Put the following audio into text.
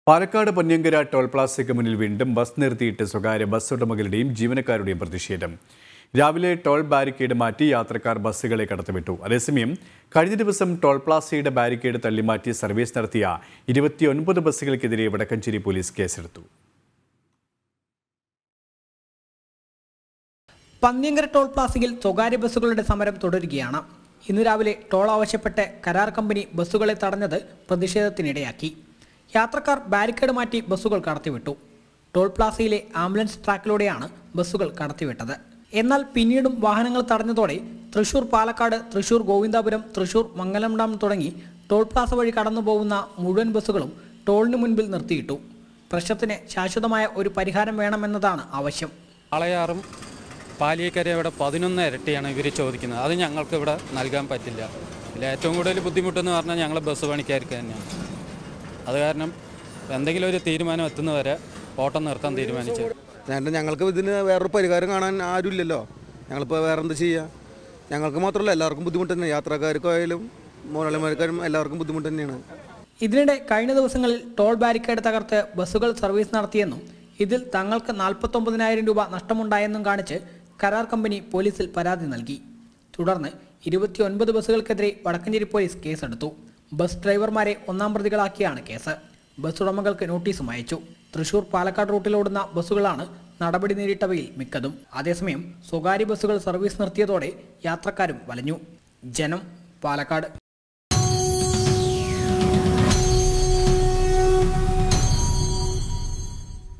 Palakkad പൊന്നിയങ്കര toll പ്ലാസയ്ക്ക് മുന്നിൽ വീണ്ടും bus നിർത്തിയിട്ട് സ്വകാര്യ ബസ് ഉടമകളുടെയും ജീവനക്കാരുടെയും പ്രതിഷേധം. രാവിലെ ടോൾ ബാരിക്കേഡ് മാറ്റി യാത്രക്കാർ ബസ്സുകളെ കടത്തിവിട്ടു. അതേസമയം കഴിഞ്ഞ ദിവസം ടോൾ പ്ലാസയുടെ ബാരിക്കേഡ് തള്ളിമാറ്റി സർവീസ് നടത്തിയ 29 ബസ്സുകൾക്കെതിരെ വടക്കഞ്ചേരി പോലീസ് കേസെടുത്തു. പന്നിയങ്കര ടോൾ പ്ലാസയിൽ സ്വകാര്യ ബസ്സുകളുടെ സമരം തുടരുകയാണ്. ഇന്ന് രാവിലെ ടോൾ ആവശ്യപ്പെട്ട് കരാർ കമ്പനി ബസ്സുകളെ തടഞ്ഞത് പ്രതിഷേധത്തിനിടയാക്കി. യാത്രക്കാർ ബാരിക്കേഡ് മാറ്റി ബസ്സുകൾ കടത്തിവിട്ടു. ടോൾ പ്ലാസയിലെ ആംബുലൻസ് ട്രാക്കിലൂടെയാണ് ബസ്സുകൾ കടത്തിവിട്ടത്. എന്നാൽ പിന്നീടും വാഹനങ്ങൾ തടഞ്ഞതോടെ തൃശൂർ പാലക്കാട്, തൃശൂർ ഗോവിന്ദാപുരം, തൃശൂർ മംഗലം ഡാം തുടങ്ങി ടോൾ പ്ലാസ വഴി കടന്നു പോകുന്ന മുഴുവൻ ബസ്സുകളും ടോളിന് മുൻപിൽ നിർത്തിയിട്ടു. പ്രശ്നത്തിന് ശാശ്വതമായ ഒരു പരിഹാരം വേണമെന്നതാണ് ആവശ്യം. ആളയാറും പാലിയേക്കരയുടെ 11 ഇരട്ടിയാണ് ഇവർ ചോദിക്കുന്നത്. അത് ഞങ്ങൾക്ക് ഇവിടെ നൽകാൻ പറ്റില്ല. ഇതിൽ ഏറ്റവും കൂടുതൽ ബുദ്ധിമുട്ടെന്ന് പറഞ്ഞാൽ ഞങ്ങൾ ബസ് പണിക്കാർക്ക് തന്നെയാണ്. അത് കാരണം എന്തെങ്കിലും ഒരു തീരുമാനം എത്തുന്നവരെ ഓട്ടം നിർത്താൻ തീരുമാനിച്ചു. ഞങ്ങൾക്ക് ഇതിന് വേറൊരു പരിഹാരം കാണാൻ ആരുമില്ലല്ലോ. ഞങ്ങളിപ്പോൾ വേറെ എന്താ ചെയ്യുക? ഞങ്ങൾക്ക് മാത്രമല്ല, എല്ലാവർക്കും ബുദ്ധിമുട്ട് തന്നെ. യാത്രക്കാർക്കായാലും മുതലാളിമാർക്കാരും എല്ലാവർക്കും ബുദ്ധിമുട്ട് തന്നെയാണ്. ഇതിനിടെ കഴിഞ്ഞ ദിവസങ്ങളിൽ ടോൾ ബാരിക്കേഡ് തകർത്ത് ബസ്സുകൾ സർവീസ് നടത്തിയെന്നും ഇതിൽ തങ്ങൾക്ക് 49,000 രൂപ നഷ്ടമുണ്ടായെന്നും കാണിച്ച് കരാർ കമ്പനി പോലീസിൽ പരാതി നൽകി. തുടർന്ന് 29 ബസ്സുകൾക്കെതിരെ വടക്കഞ്ചേരി പോലീസ് കേസെടുത്തു. ബസ് ഡ്രൈവർമാരെ ഒന്നാം പ്രതികളാക്കിയാണ് കേസ്. ബസ് ഉടമകൾക്ക് നോട്ടീസും അയച്ചു. തൃശൂർ പാലക്കാട് റൂട്ടിലോടുന്ന ബസ്സുകളാണ് നടപടി നേരിട്ടവയിൽ മിക്കതും. അതേസമയം സ്വകാര്യ ബസ്സുകൾ സർവീസ് നിർത്തിയതോടെ യാത്രക്കാരും വലഞ്ഞു. ജനം, പാലക്കാട്.